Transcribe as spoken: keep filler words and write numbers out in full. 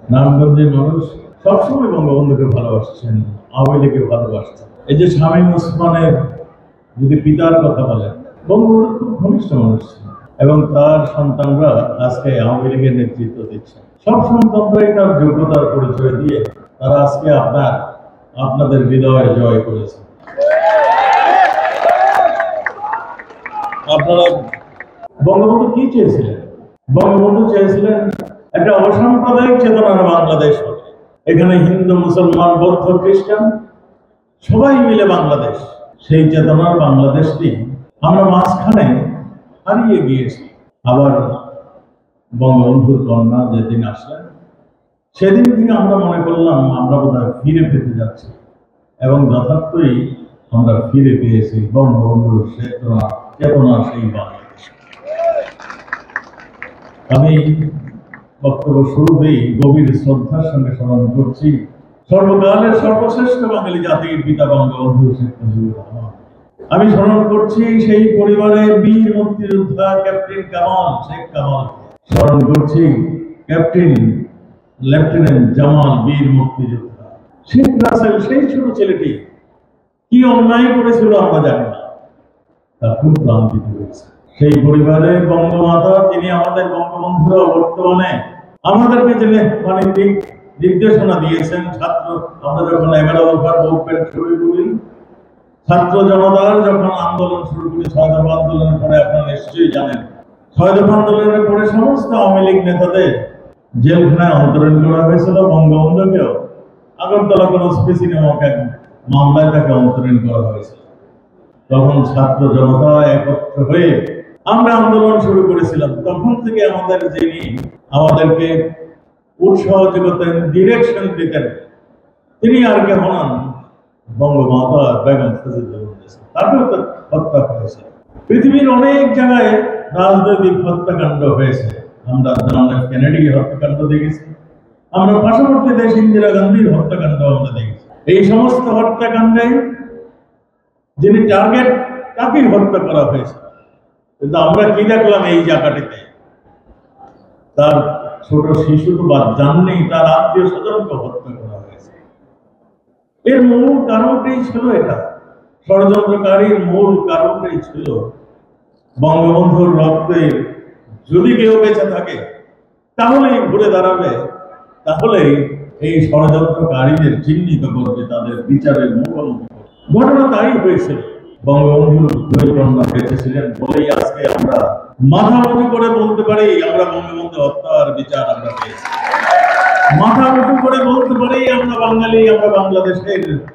নারায়ণগঞ্জের মানুষ সবসময় বঙ্গবন্ধুকে ভালোবাসছেন, আওয়ামী লীগকে ভালোবাসছেন। এই যে শামীম ওসমানের যদি পিতার কথা বলেন, বঙ্গবন্ধু খুব ঘনিষ্ঠ মানুষ ছিলেন এবং তার সন্তানরা আজকে আওয়ামী লীগের নেতৃত্ব দিচ্ছে। সব সন্তানরাই তার যোগ্যতার পরিচয় দিয়ে তারা আজকে আপনার আপনাদের হৃদয়ে জয় করেছে। আপনারা বঙ্গবন্ধু কি চেয়েছিলেন? বঙ্গবন্ধু চেয়েছিলেন একটা অসাম্প্রদায়িক চেতনার বাংলাদেশ হবে। এখানে হিন্দু, মুসলমান, বৌদ্ধ, খ্রিস্টান সবাই মিলে বাংলাদেশ। সেই চেতনার বাংলাদেশটি আমরা মাঝখানে হারিয়ে গিয়েছি। আবার বঙ্গবন্ধুর কন্যা যেদিন আসলেন সেদিন থেকে আমরা মনে করলাম আমরা বোধহয় ফিরে পেতে যাচ্ছি এবং যথার্থই আমরা ফিরে পেয়েছি বঙ্গবন্ধুর চেতনা চেতনা সেই বাংলাদেশ। আমি বক্তব্য শুরুতেই গভীর শ্রদ্ধার সঙ্গে স্মরণ করছি সর্বকালের সর্বশ্রেষ্ঠ বাঙালি জাতির পিতা বঙ্গবন্ধু শেখ মুজিবুর রহমান। আমি স্মরণ করছি সেই পরিবারের বীর মুক্তিযোদ্ধা ক্যাপ্টেন কামাল শেখ কামাল, স্মরণ করছি ক্যাপ্টেন লেফটেন্যান্ট জামাল বীর মুক্তিযোদ্ধা। শেখ রাসেল সেই ছোট ছেলেটি কি অন্যায় করেছিল আমরা জানি না, তা খুব ক্লান্তিত হয়েছে। সেই পরিবারের বঙ্গমাতা, তিনি আমাদের বঙ্গবন্ধুরা বর্তমানে আমাদেরকে যে মানে নির্দেশনা দিয়েছেন। ছাত্র আমরা যখন এগারো দফার মুভমেন্ট শুরু করি, ছাত্র জনতার যখন আন্দোলন শুরু করি, ছয় দফা আন্দোলনের পরে আপনারা নিশ্চয়ই জানেন, ছয় দফা আন্দোলনের পরে সমস্ত আওয়ামী লীগ নেতাদের জেলখানায় অন্তরীণ করা হয়েছিল। বঙ্গবন্ধুকেও আগরতলা কোনো স্পেসি নামক এক মামলায় তাকে অন্তরীণ করা হয়েছিল। তখন ছাত্র জনতা একত্র হয়ে আমরা আন্দোলন শুরু করেছিলাম। তখন থেকে আমাদের যিনি আমাদেরকে উৎসাহ যোগাতেন, ডিরেকশন দিতেন, তিনি আর কে হন বঙ্গমাতা বেগম ফজিলাতুন্নেছা। তারপরে তো হত্যা হয়েছে। পৃথিবীর অনেক জায়গায় রাজনৈতিক হত্যাকাণ্ড হয়েছে। আমরা জন এফ কেনেডির হত্যাকাণ্ড দেখেছি, আমরা পার্শ্ববর্তী দেশ ইন্দিরা গান্ধীর হত্যাকাণ্ড আমরা দেখেছি। এই সমস্ত হত্যাকাণ্ডে যিনি টার্গেট তাকেই হত্যা করা হয়েছে। কিন্তু আমরা কি দেখলাম এই জায়গাটিতে? তার ছোট শিশু তো বাদ যাননি, তার আত্মীয় স্বজনকে হত্যা করা হয়েছে। এর মূল কারণটাই ছিল এটা, ষড়যন্ত্রকারীর মূল কারণটাই ছিল বঙ্গবন্ধুর রক্তে যদি কেউ বেঁচে থাকে তাহলেই ঘুরে দাঁড়াবে, তাহলেই এই ষড়যন্ত্রকারীদের চিহ্নিত করবে, তাদের বিচারের মুখোমুখি। ঘটনা তাই হয়েছিল। বঙ্গবন্ধুর দুই কন্যা বেঁচেছিলেন বলেই আজকে আমরা মাথা উঁচু করে বলতে পারি আমরা বঙ্গবন্ধু হত্যার বিচার আমরা পেয়েছি। মাথা উঁচু করে বলতে পারি আমরা বাঙালি, আমরা বাংলাদেশের